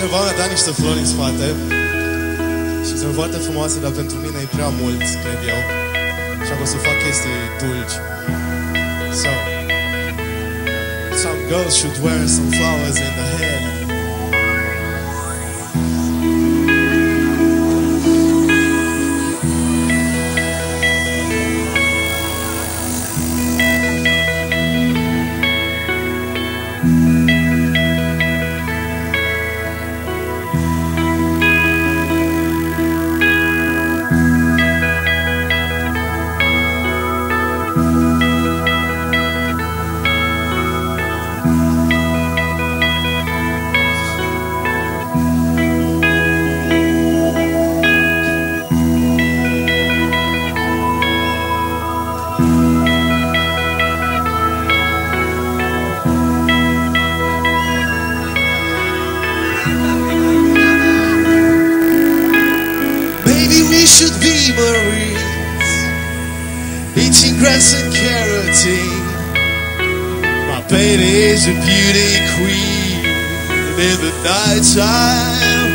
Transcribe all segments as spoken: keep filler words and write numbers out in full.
Cineva mi-a dat niște flori în spate și sunt foarte frumoase, dar pentru mine e prea mult, cred eu. Și am o să fac chestii dulci. So, some girls should wear some flowers in the hair. We should be Marines, eating grass and carotene. My baby is a beauty queen in the night time.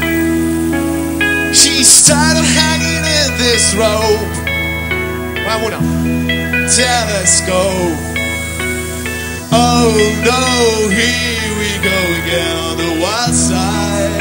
She's tired of hanging in this rope. Vámonos. Telescope. Oh no, here we go again on the wild side.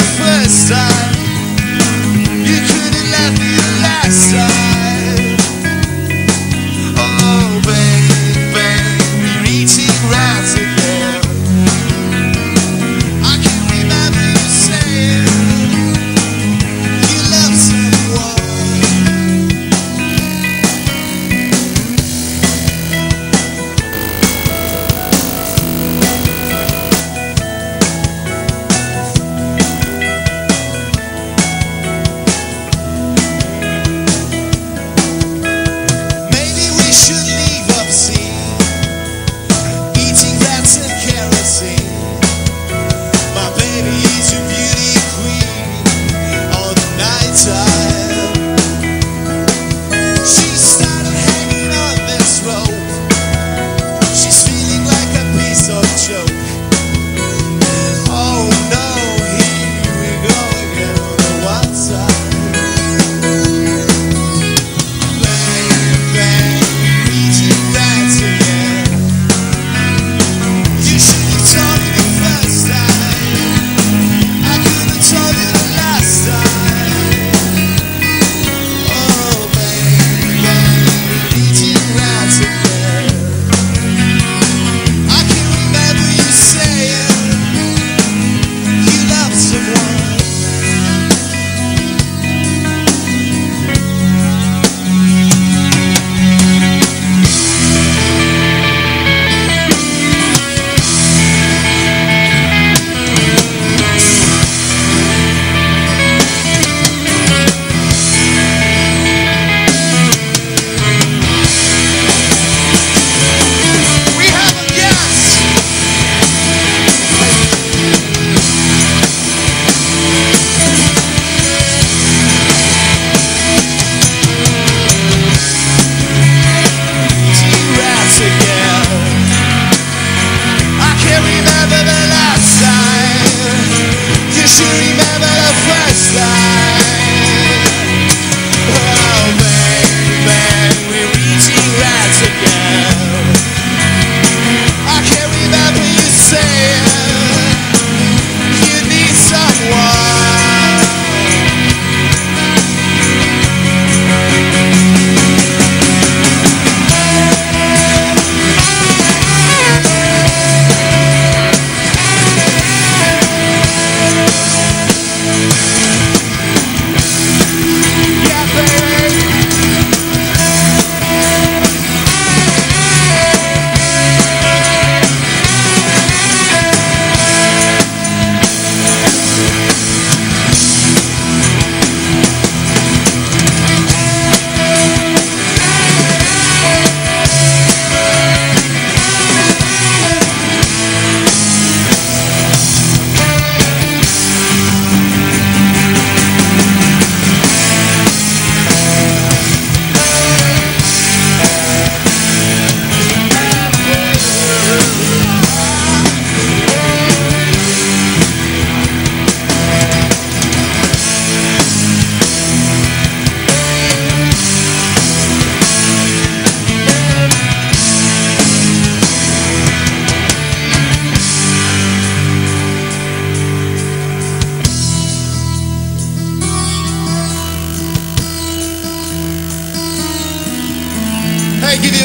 Time. You couldn't love me the last time.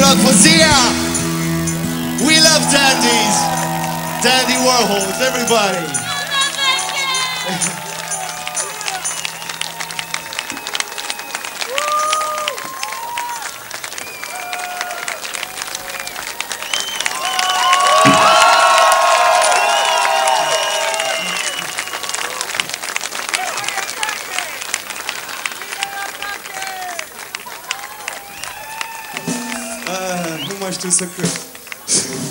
rock for Zia! We love dandies! Dandy Warhols, everybody! Nu mai știu să cânt.